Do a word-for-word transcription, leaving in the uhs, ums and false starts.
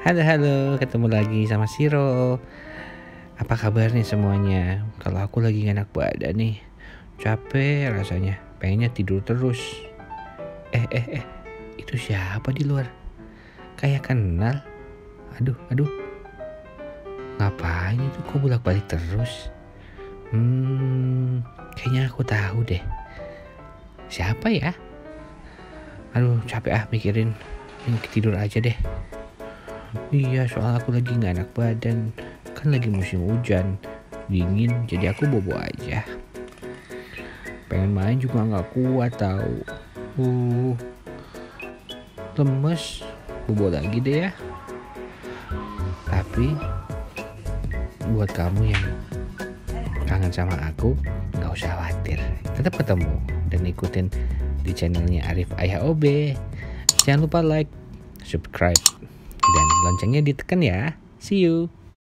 Halo halo, ketemu lagi sama Siro. Apa kabar nih semuanya? Kalau aku lagi gak enak badan nih, capek rasanya, pengennya tidur terus. Eh eh eh, itu siapa di luar? Kayak kenal. Aduh aduh, ngapain itu kok bolak-balik terus? Hmm, kayaknya aku tahu deh. Siapa ya? Aduh capek ah mikirin. Ini tidur aja deh. Iya, soal aku lagi gak enak badan. Kan lagi musim hujan, dingin, jadi aku bobo aja. Pengen main juga gak kuat tahu. Uh, lemes, bobo lagi deh ya. Tapi buat kamu yang kangen sama aku, gak usah khawatir. Tetap ketemu dan ikutin di channelnya Arif Ayah O B. Jangan lupa like, subscribe, dan loncengnya ditekan ya. See you.